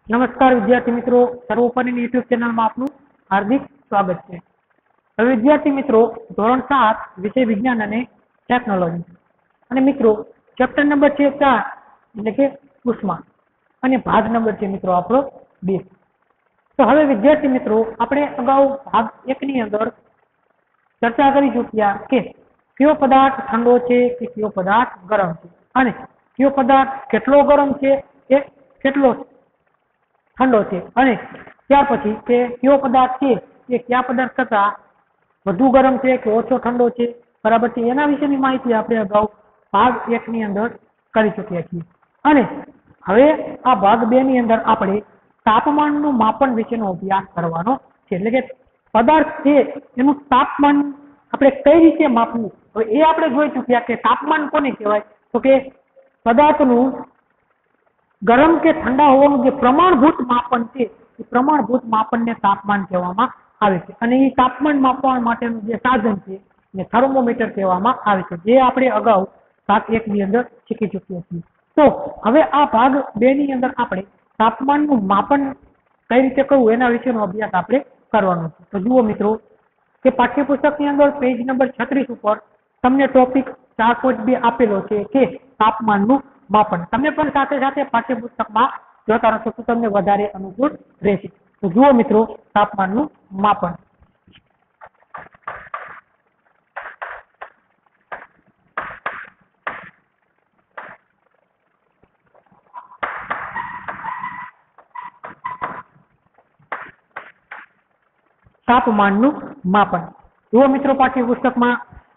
नमस्कार विद्यार्थी मित्रों, सर्वोपरि यूट्यूब चैनल में आपનું हार्दिक स्वागत है। હવે વિદ્યાર્થી મિત્રો, ધોરણ 7 વિષય વિજ્ઞાન અને ટેકનોલોજી અને મિત્રો ચેપ્ટર નંબર છે 4 એટલે કે ઉષ્મા અને ભાગ નંબર છે મિત્રો આપણો 2। તો હવે વિદ્યાર્થી મિત્રો, આપણે અગાઉ ભાગ 1 ની અંદર ચર્ચા કરી ચૂક્યા કે કયો પદાર્થ ઠંડો છે કે કયો પદાર્થ ગરમ છે અને કયો પદાર્થ કેટલો ગરમ છે કે કેટલો ठंडो है। त्यार पछी के क्यों पदार्थ है ये क्या पदार्थ करता वधु गरम है कि ओछो ठंडो है बराबर है, एना विशेनी माहिती आपणे अगाऊ भाग 1 नी अंदर करी चुक्या छीए। अने हवे आ भाग 2 नी अंदर आपणे तापमाननुं मापन विशेनो अभ्यास करवानो छे। એટલે કે पदार्थ है एनुं तापमान आपणे कई रीते मापवुं, हवे ए आपणे जोई चुक्या के तापमान कोने कहेवाय तो के पदार्थनुं गरम के ठंडा होवानुं जे प्रमाणभूत मापन छे ए प्रमाणभूत मापन ने तापमान कहेवामां आवे छे। अने ई तापमान मापवा माटेनुं जे साधन छे ए थर्मोमीटर कहेवामां आवे छे, जे आपणे अगाऊ भाग 1 ની અંદર શીખી ચૂક્યા છીએ। तो हवे आ भाग 2 ની અંદર आपणे तापमाननुं मापन कई रीते करवुं एना विशेनो अभ्यास आपणे करवानो छे। तो जुओ मित्रों के पाठ्यपुस्तकनी अंदर पेज नंबर 36 पर तमने टॉपिक 4.2 आपेलो छे के तापमाननुं मापन। तमे पण साथे साथे पाठ्यपुस्तकमां जोता रहो तो तमने वधारे अनुकूल रहेशे। तो जुओ मित्रों तापमाननुं मापन। तापमाननुं मापन जुओ मित्रों पाठ्यपुस्तकमां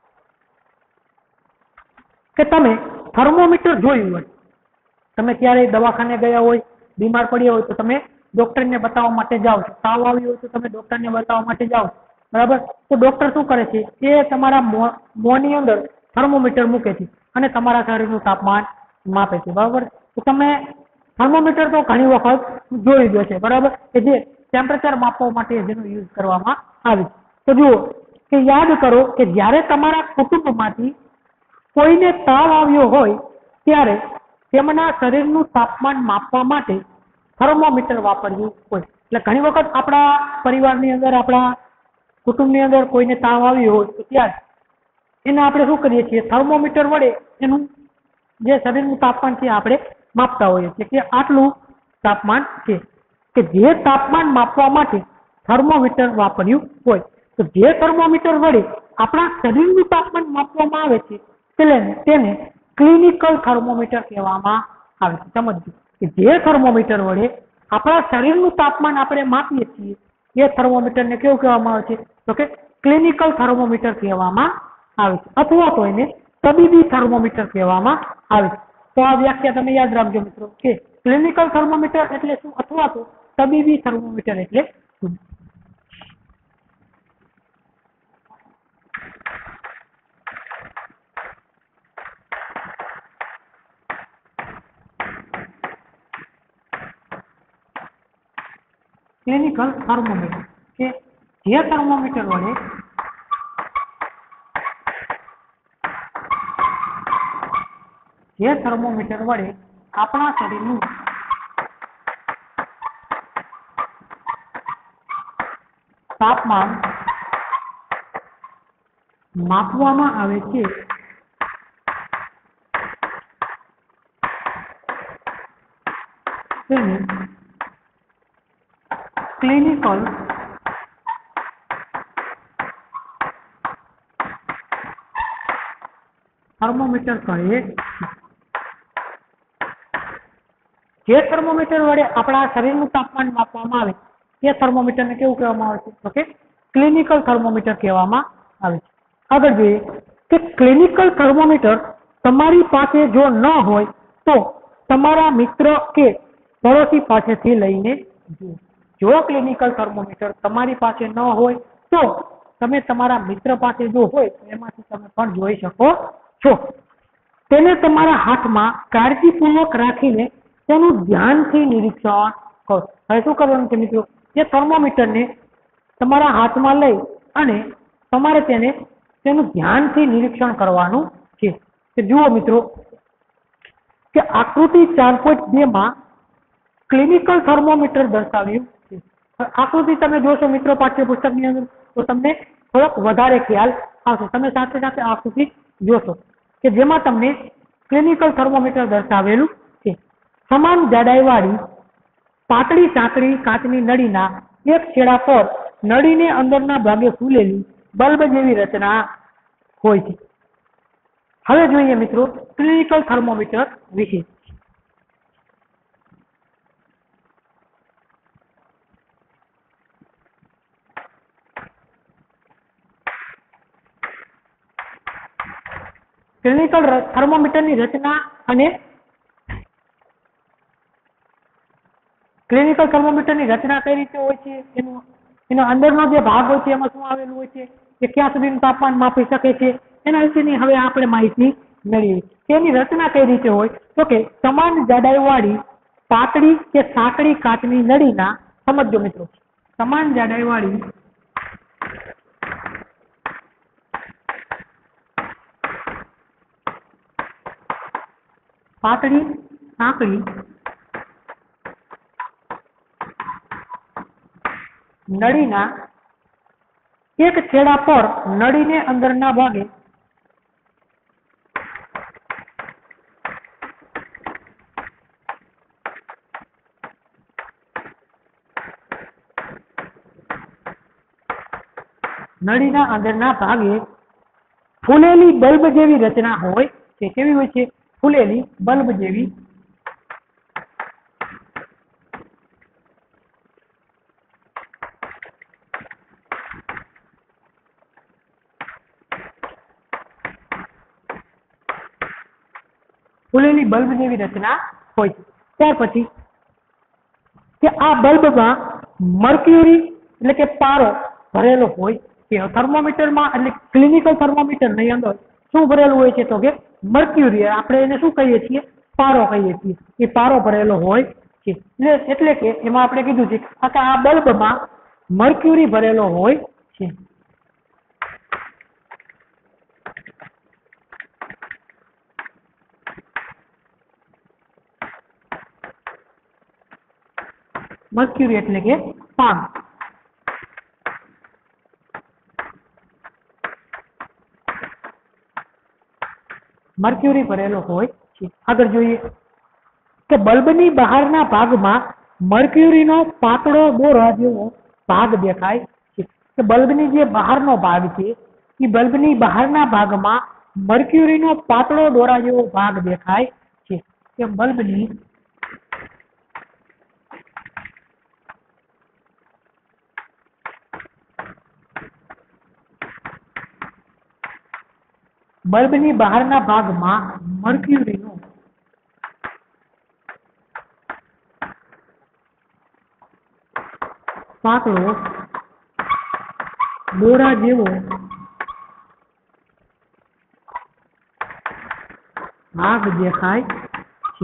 के तमे थर्मोमीटर जोयुं होय, तमे क्यारे दवाखाने गया होय, बीमार पड्या होय तो तमे डॉक्टर ने बताववा माटे जाओ छो, ताव आव्यो होय तो तमे डॉक्टर ने बताववा माटे जाओ छो, बराबर। तो डॉक्टर शुं करे छे के तमारा मोंनी अंदर थर्मोमीटर मूके छे अने तमारा शरीरनुं तापमान मापे छे, बराबर। तो तमे थर्मोमीटर तो घणी वखत जोई लो छे, बराबर, के जे टेम्परेचर मापवा माटे जेनो यूज करवामां आवे छे। तो जुओ के याद करो के ज्यारे तमारा कुटुंबमांथी कोईने ताव आव्यो होय त्यारे तेमना शरीरनुं तापमान मापवा माटे थर्मोमीटर वापरव्युं होय। એટલે ઘણી વખત આપણા પરિવારની અંદર આપણા કુટુંબની અંદર કોઈને તાવ આવ્યો હોય તો ત્યારે એને આપણે શું કરીએ છીએ, થર્મોમીટર વડે એનું જે શરીરનું તાપમાન છે આપણે માપતા હોઈએ છીએ કે આટલું તાપમાન છે, કે જે તાપમાન માપવા માટે થર્મોમીટર વાપર્યું હોય। તો જે થર્મોમીટર વડે આપણા શરીરનું તાપમાન માપવામાં આવે છે તેને ક્લિનિકલ થર્મોમીટર કહેવામાં આવે છે। સમજજો કે જે થર્મોમીટર વડે આપણા શરીરનું તાપમાન આપણે માપીએ છીએ એ થર્મોમીટરને કેવું કહેવામાં આવે છે તો કે ક્લિનિકલ થર્મોમીટર કહેવામાં આવે છે, અથવા તો એને તબીબી થર્મોમીટર કહેવામાં આવે છે। તો આ વ્યાખ્યા તમે યાદ રાખજો મિત્રો કે ક્લિનિકલ થર્મોમીટર એટલે શું અથવા તો તબીબી થર્મોમીટર એટલે શું। क्लिनिकल थर्मोमीटर के जे थर्मोमीटर वडे आपणा शरीरनुं तापमान मापवामां आवे छे तेने क्लिनिकल थर्मोमीटर कहे। जे थर्मोमीटर वडे आपणा शरीरनुं तापमान मापवामां आवे ते थर्मोमीटरने केवुं कहेवामां आवे छे तो के क्लिनिकल थर्मोमीटर कहेवामां आवे छे। આગળ જોઈએ કે ક્લિનિકલ થર્મોમીટર તમારી પાસે જો ન હોય તો તમારા મિત્ર કે પડોશી પાસેથી લઈને જુઓ। જો ક્લિનિકલ થર્મોમીટર તમારી પાસે ન હોય તો તમે તમારા મિત્ર પાસે જો હોય તો એમાંથી તમે પણ જોઈ શકો છો। તેને તમારા હાથમાં કાળજીપૂર્વક રાખીને તેનું ધ્યાનથી નિરીક્ષણ કરો। હવે શું કરવાનું છે મિત્રો, એ થર્મોમીટરને તમારા હાથમાં લઈ અને તમારે તેનું ધ્યાનથી નિરીક્ષણ કરવાનું છે। કે જુઓ મિત્રો કે આકૃતિ 4.2 માં ક્લિનિકલ થર્મોમીટર દર્શાવ્યું છે. આકૃતિ તમે જોશો મિત્રો પાઠ્યપુસ્તકની અંદર તો તમને થોડોક વધારે ખ્યાલ આવશે. તમે સાથે સાથે આકૃતિ જોશો કે જેમાં તમને ક્લિનિકલ થર્મોમીટર દર્શાવેલું છે. સમાન જાડાઈવાળી પાતળી સાંકડી કાચની નળીના એક છેડા પર નળીને અંદરના ભાગે ફૂલેલી બલ્બ જેવી રચના હોય છે. હવે જોઈએ મિત્રો ક્લિનિકલ થર્મોમીટર વિશે. ક્લિનિકલ થર્મોમીટરની રચના અને ક્લિનિકલ થર્મોમીટરની રચના કઈ રીતે હોય છે, એનો અંદરનો જે ભાગ હોય છે એમાં શું આવેલું હોય છે, કે ક્યાં સુધીનું તાપમાન માપી શકે છે, એના વિશેની હવે આપણે માહિતી મેળવીએ. તેની રચના કઈ રીતે હોય તો કે સમાન જાડાઈવાળી પાતળી કે સાંકડી કાચની નળીના, સમજો મિત્રો, સમાન જાડાઈવાળી પાતળી સાંકડી નળીના એક છેડા પર નળીને અંદરના ભાગે ફૂલેલી બલ્બ જેવી રચના હોય છે. કેવી હોય છે? ફૂલેલી બલ્બ જેવી રચના હોય છે. ત્યાર પછી કે આ બલ્બમાં મર્ક્યુરી એટલે કે પારો ભરેલો હોય છે. થર્મોમીટરમાં એટલે ક્લિનિકલ થર્મોમીટર ની અંદર શું ભરેલું હોય છે તો કે મર્ક્યુરી, આપણે એને શું કહીએ છીએ? પારો કહીએ છીએ. એ પારો ભરેલો હોય છે. એટલે કે એમાં આપણે કીધું છે કે આ બલ્બમાં મર્ક્યુરી ભરેલો હોય છે. મર્ક્યુરી એટલે કે પાન. મર્ક્યુરી ભરેલો હોય છે. આગળ જોઈએ કે બલ્બની બહારના ભાગમાં મર્ક્યુરીનો પાતળો દોરા જેવો ભાગ દેખાય છે. કે બલ્બની જે બહારનો ભાગ છે એ બલ્બની બહારના ભાગમાં મર્ક્યુરીનો પાતળો દોરા જેવો ભાગ દેખાય છે. કે બલ્બની બહારના ભાગમાં મર્ક્યુરીનો પાતળો દોરા જેવો ભાગ દેખાય છે.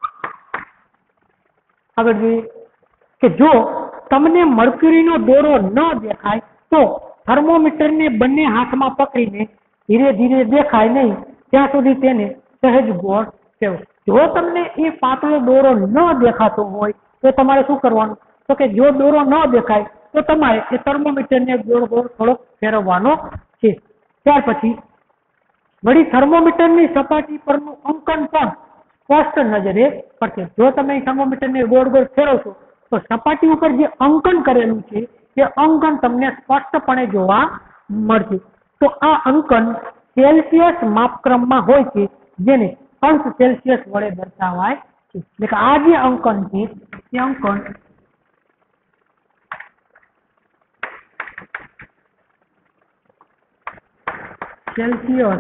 આગળ જોઈએ કે જો તમને મર્ક્યુરીનો દોરો ન દેખાય તો થર્મોમીટરને બંને હાથમાં પકડીને ધીરે ધીરે દેખાય નહીં ત્યાં સુધી તેને સહેજ ગોળ ફેરવો. જો તમને એ પાતળો દોરો ન દેખાતો હોય તો તમારે શું કરવાનું તો કે જો દોરો ન દેખાય તો તમારે એ થર્મોમીટરને ગોળ ગોળ થોડોક ફેરવવાનો છે. ત્યાર પછી વળી થર્મોમીટરની સપાટી પરનું અંકન પણ સ્પષ્ટ નજરે પડશે. જો તમે થર્મોમીટરને ગોળ ગોળ ફેરવશો તો સપાટી ઉપર જે અંકન કરેલું છે તે અંકન તમને સ્પષ્ટપણે જોવા મળશે. તો આ અંકન સેલ્સિયસ માપક્રમમાં હોય છે, જેને અંશ સેલ્સિયસ વડે દર્શાવાય છે. એટલે કે આ જે અંકન છે તે અંકન સેલ્સિયસ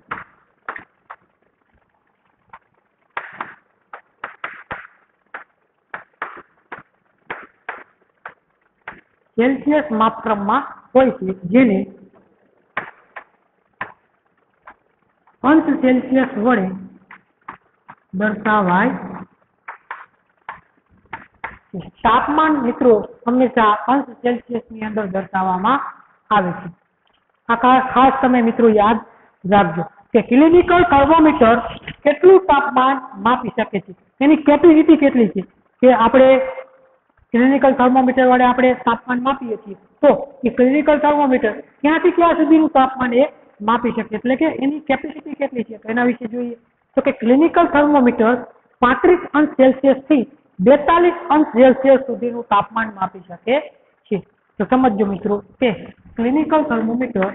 માપક્રમમાં હોય છે, જેને અંશ સેલ્સિયસ વડે દર્શાવાય છે. તાપમાન મિત્રો હંમેશા અંશ સેલ્સિયસ ની અંદર દર્શાવવામાં આવે છે. આ ખાસ તમે મિત્રો યાદ રાખજો કે ક્લિનિકલ થર્મોમીટર કેટલું તાપમાન માપી શકે છે, એની કેપેસિટી કેટલી છે, કે આપણે ક્લિનિકલ થર્મોમીટર વડે આપણે તાપમાન માપીએ છીએ, તો એ ક્લિનિકલ થર્મોમીટર ક્યાંથી ક્યાં સુધીનું તાપમાન એ માપી શકે, એટલે કે એની કેપેસિટી કેટલી છે. તો એના વિશે જોઈએ તો કે ક્લિનિકલ થર્મોમીટર 35°C થી 42°C સુધીનું તાપમાન માપી શકે છે. તો સમજો મિત્રો કે clinical thermometer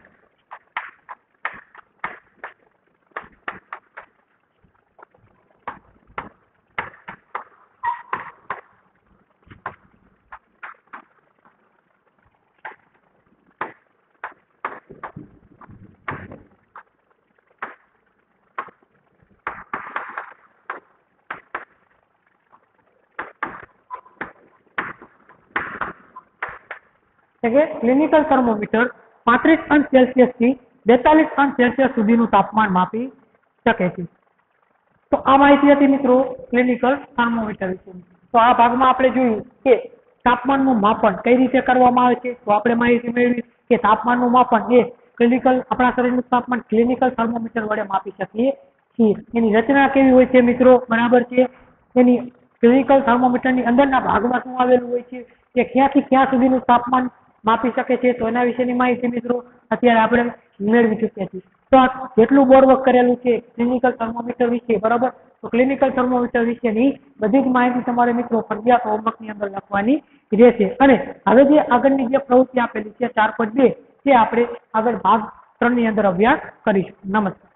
clinical thermometer 35°C થી 42°C સુધીનું તાપમાન માપી શકે છે. તો આ માહિતી હતી મિત્રો ક્લિનિકલ થર્મોમીટર વિશે. તો આ ભાગમાં આપણે જોયું કે તાપમાનનું માપન કઈ રીતે કરવામાં આવે છે. તો આપણે માહિતી મેળવી કે તાપમાનનું માપન એ આપણા શરીરનું તાપમાન ક્લિનિકલ થર્મોમીટર વડે માપી શકીએ છીએ. એની રચના કેવી હોય છે મિત્રો, બરાબર છે. એની ક્લિનિકલ થર્મોમીટરની અંદરના ભાગમાં શું આવેલું હોય છે, કે ક્યાંથી ક્યાં સુધીનું તાપમાન માપી શકે છે. તો એના વિશેની માહિતી મિત્રો અત્યારે આપણે મેળવી ચૂક્યા છીએ. તો આ જેટલું બોર્ડવર્ક કરેલું છે ક્લિનિકલ થર્મોમીટર વિશે, બરાબર. તો ક્લિનિકલ થર્મોમીટર વિશેની બધી જ માહિતી તમારે મિત્રો ફરજિયાત હોમવર્કની અંદર લખવાની રહેશે. અને હવે જે આગળની જે પ્રવૃત્તિ આપેલી છે 4.2 તે આપણે આગળ ભાગ 3 ની અંદર અભ્યાસ કરીશું. નમસ્કાર.